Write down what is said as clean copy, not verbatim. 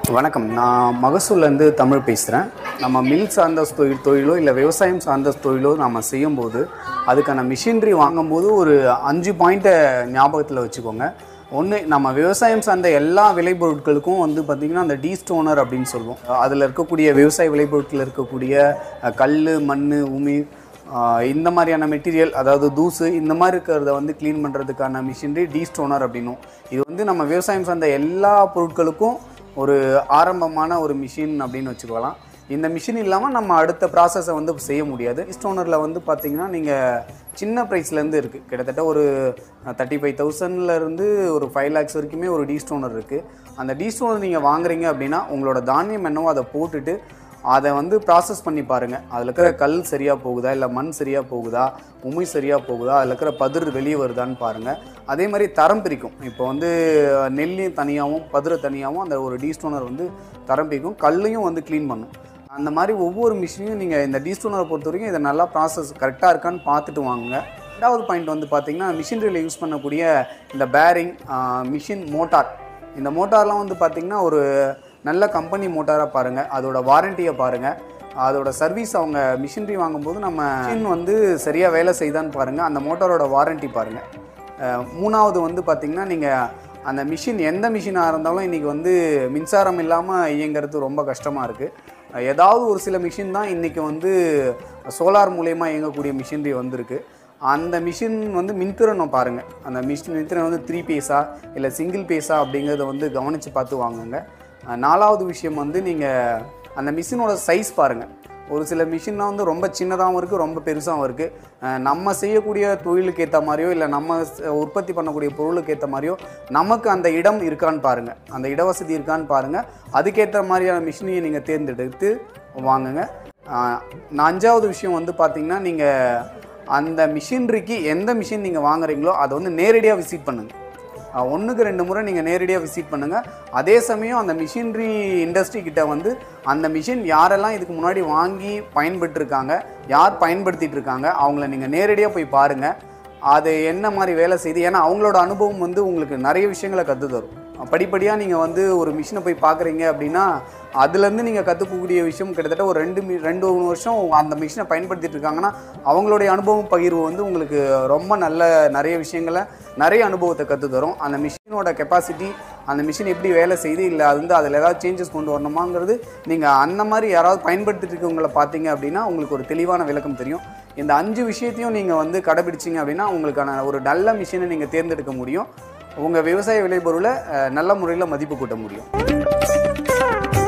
வணக்கம். நான் மகசூல்லேருந்து தமிழ் பேசுகிறேன். நம்ம மில் சார்ந்த தொழிலோ இல்லை விவசாயம் சார்ந்த தொழிலோ நம்ம செய்யும்போது அதுக்கான மிஷினரி வாங்கும்போது ஒரு 5 பாயிண்ட்டை ஞாபகத்தில் வச்சுக்கோங்க. ஒன்று, நம்ம விவசாயம் சார்ந்த எல்லா விளைபொருட்களுக்கும் பார்த்திங்கன்னா அந்த டீஸ்டோனர் அப்படின்னு சொல்லுவோம். அதில் இருக்கக்கூடிய விவசாய விளைபொருட்களில் இருக்கக்கூடிய கல், மண், உமி, இந்த மாதிரியான மெட்டீரியல், அதாவது தூசு, இந்த மாதிரி இருக்கிறத க்ளீன் பண்ணுறதுக்கான மிஷினரி டீஸ்டோனர் அப்படின்னும். இது நம்ம விவசாயம் சார்ந்த எல்லா பொருட்களுக்கும் ஒரு ஆரம்பமான ஒரு மிஷின் அப்படின்னு வச்சுக்கலாம். இந்த மிஷின் இல்லாமல் நம்ம அடுத்த ப்ராசஸை செய்ய முடியாது. டீஸ்டோனரில் பார்த்திங்கன்னா நீங்கள் சின்ன ப்ரைஸ்லேருந்து இருக்குது. கிட்டத்தட்ட ஒரு 35,000 ஒரு 5 lakhs வரைக்குமே ஒரு டீஸ்டோனர் இருக்குது. அந்த டீஸ்டோனர் நீங்கள் வாங்குறீங்க அப்படின்னா உங்களோட தானியம் என்னவோ அதை போட்டுட்டு அதை ப்ராசஸ் பண்ணி பாருங்கள். அதில் இருக்கிற கல் சரியாக போகுதா, இல்லை மண் சரியாக போகுதா, உமி சரியாக போகுதா, அதில் இருக்கிற பதிர் வெளியே வருதான்னு பாருங்கள். அதே மாதிரி தரம் பிரிக்கும். இப்போ நெல்லையும் தனியாகவும் பதிரை தனியாகவும் அந்த ஒரு டீஸ்டோனர் தரம் பிரிக்கும். கல்லையும் க்ளீன் பண்ணும். அந்த மாதிரி ஒவ்வொரு மிஷினையும் நீங்கள் இந்த டீஸ்டோனரை பொறுத்த வரைக்கும் இதை நல்லா ப்ராசஸ் கரெக்டாக இருக்கான்னு பார்த்துட்டு வாங்குங்க. ரெண்டாவது பாயிண்ட் பார்த்திங்கன்னா மிஷினரியில் யூஸ் பண்ணக்கூடிய இந்த பேரிங், மிஷின் மோட்டார். இந்த மோட்டார்லாம் பார்த்திங்கன்னா ஒரு நல்ல கம்பெனி மோட்டாராக பாருங்கள். அதோட வாரண்டியை பாருங்கள். அதோட சர்வீஸ் அவங்க மிஷினரி வாங்கும்போது நம்ம மிஷின் சரியாக வேலை செய்தான்னு பாருங்கள். அந்த மோட்டாரோட வாரண்டி பாருங்கள். மூணாவது பார்த்திங்கன்னா நீங்கள் அந்த மிஷின் எந்த மிஷினாக இருந்தாலும் இன்றைக்கி மின்சாரம் இல்லாமல் இயங்கிறது ரொம்ப கஷ்டமாக இருக்குது. ஏதாவது ஒரு சில மிஷின் தான் இன்றைக்கி சோலார் மூலயமா இயங்கக்கூடிய மிஷினரி வந்திருக்கு. அந்த மிஷின் மின்திறனை பாருங்கள். அந்த மின்திறன் 3 பேஸா இல்லை சிங்கிள் பேஸா அப்படிங்கிறத கவனித்து பார்த்து வாங்குங்க. நாலாவது விஷயம் நீங்கள் அந்த மிஷினோட சைஸ் பாருங்கள். ஒரு சில மிஷின்லாம் ரொம்ப சின்னதாகவும் இருக்குது, ரொம்ப பெருசாகவும் இருக்குது. நம்ம செய்யக்கூடிய தொழிலுக்கு ஏற்ற மாதிரியோ இல்லை நம்ம உற்பத்தி பண்ணக்கூடிய பொருளுக்கு ஏற்ற மாதிரியோ நமக்கு அந்த இடம் இருக்கான்னு பாருங்கள். அந்த இடவசதி இருக்கான்னு பாருங்கள். அதுக்கேற்ற மாதிரியான மிஷினையை நீங்கள் தேர்ந்தெடுத்து வாங்குங்க. அஞ்சாவது விஷயம் பார்த்திங்கன்னா நீங்கள் அந்த மிஷினரிக்கு எந்த மிஷின் நீங்கள் வாங்குறீங்களோ அதை நேரடியாக விசிட் பண்ணுங்கள். 1க்கு 2 முறை நீங்கள் நேரடியாக விசிட் பண்ணுங்கள். அதே சமயம் அந்த மிஷினரி இண்டஸ்ட்ரி கிட்ட அந்த மிஷின் யாரெல்லாம் இதுக்கு முன்னாடி வாங்கி பயன்பட்டுருக்காங்க, யார் பயன்படுத்திகிட்டு இருக்காங்க, அவங்கள நீங்கள் நேரடியாக போய் பாருங்கள். அது என்ன மாதிரி வேலை செய்யுது. ஏன்னா அவங்களோட அனுபவம் உங்களுக்கு நிறைய விஷயங்களை கற்று தரும். படிப்படியாக நீங்கள் ஒரு மிஷினை போய் பார்க்குறீங்க அப்படின்னா அதுலேருந்து நீங்கள் கற்றுக்கக்கூடிய விஷயம் கிட்டத்தட்ட ஒரு 2 வருஷம் அந்த மிஷினை பயன்படுத்திகிட்டு இருக்காங்கன்னா அவங்களுடைய அனுபவம் பகிர்வு உங்களுக்கு ரொம்ப நிறைய விஷயங்களை, நிறைய அனுபவத்தை கற்று தரும். அந்த மிஷினோட கெப்பாசிட்டி, அந்த மிஷின் எப்படி வேலை செய்யுது, இல்லை அதில் ஏதாவது சேஞ்சஸ் கொண்டு வரணுமாங்கிறது நீங்கள் அந்த மாதிரி யாராவது பயன்படுத்திட்டு இருக்கவங்களை பார்த்தீங்க அப்படின்னா உங்களுக்கு ஒரு தெளிவான விளக்கம் தெரியும். இந்த 5 விஷயத்தையும் நீங்கள் கடைபிடிச்சிங்க அப்படின்னா உங்களுக்கான ஒரு நல்ல மிஷினை நீங்கள் தேர்ந்தெடுக்க முடியும். உங்கள் விவசாய விளைபொருளை நல்ல முறையில் மதிப்பு கூட்ட முடியும்.